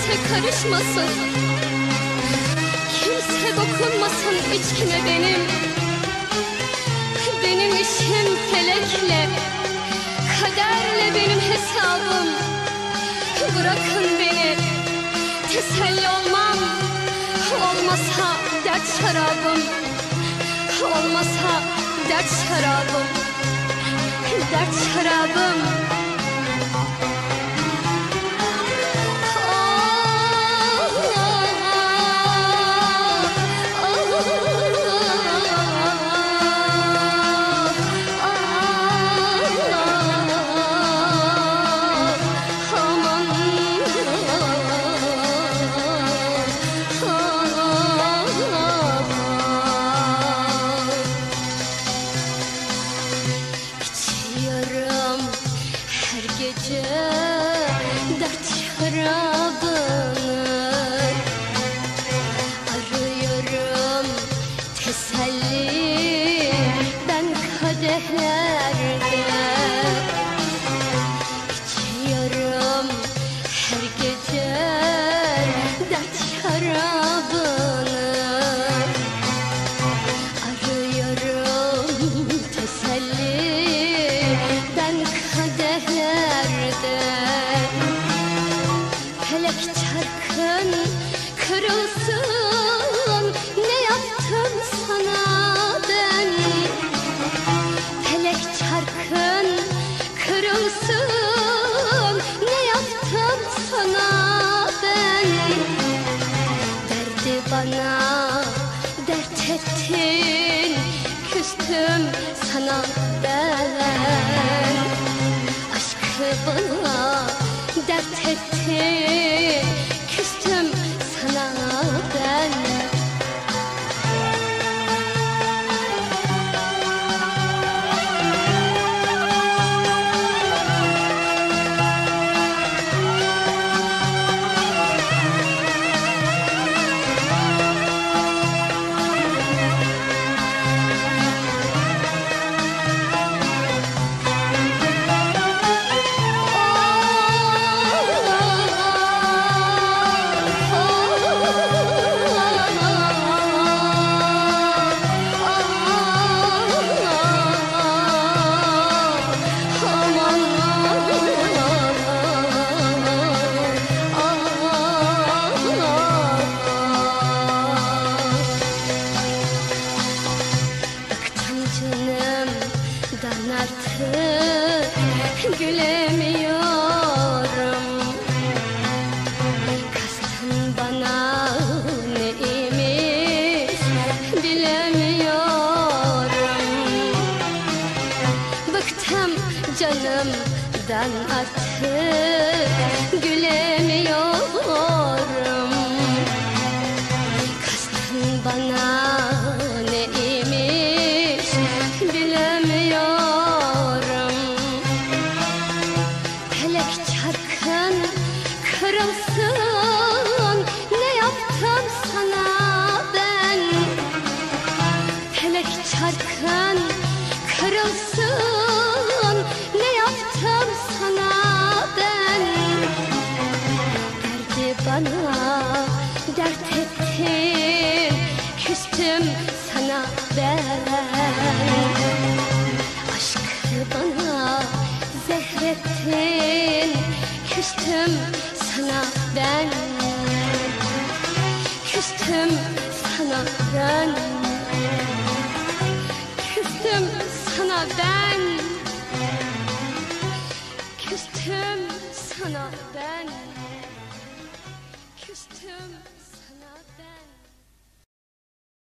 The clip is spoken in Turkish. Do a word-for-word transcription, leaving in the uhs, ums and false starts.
kimse karışmasın, kimse dokunmasın içkime benim. Benim işim felekle, kaderle benim hesabım. Bırakın beni, teselli olmam. Olmasa dert şarabım, olmasa dert şarabım, dert şarabım. Gece dert şarabını arıyorum, teselli ben kadehlerde. İçiyorum her gece dert şarabını, arıyorum teselli ben kadehlerde. Felek çarkın kırılsın, ne yaptım sana ben? Felek çarkın kırılsın, ne yaptım sana ben? Derdi bana dert ettin, küstüm sana ben. Aşkı bana dert ettin, küstüm sana ben. Artık gülemiyorum, kastın bana neymiş bilemiyorum. Bıktım canımdan artık gülemiyorum, kastın bana neymiş bilemiyorum. Kırılsın, ne yaptım sana ben? Felek çarkın kırılsın, ne yaptım sana ben? Derdi bana dert ettin, küstüm sana ben. Aşkı bana zehrettin, küstüm sana ben. Küstüm sana ben. Küstüm sana ben. Küstüm sana ben. Küstüm